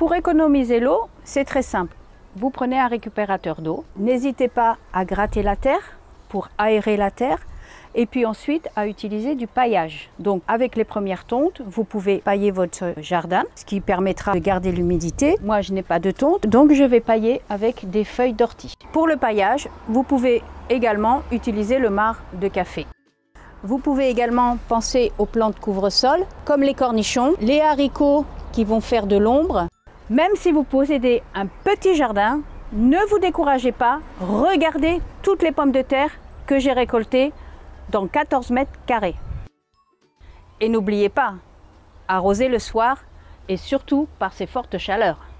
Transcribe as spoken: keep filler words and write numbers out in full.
Pour économiser l'eau, c'est très simple. Vous prenez un récupérateur d'eau. N'hésitez pas à gratter la terre pour aérer la terre. Et puis ensuite à utiliser du paillage. Donc avec les premières tontes, vous pouvez pailler votre jardin, ce qui permettra de garder l'humidité. Moi je n'ai pas de tonte, donc je vais pailler avec des feuilles d'ortie. Pour le paillage, vous pouvez également utiliser le marc de café. Vous pouvez également penser aux plantes couvre-sol, comme les cornichons, les haricots qui vont faire de l'ombre. Même si vous possédez un petit jardin, ne vous découragez pas, regardez toutes les pommes de terre que j'ai récoltées dans quatorze mètres carrés. Et n'oubliez pas, arroser le soir et surtout par ces fortes chaleurs.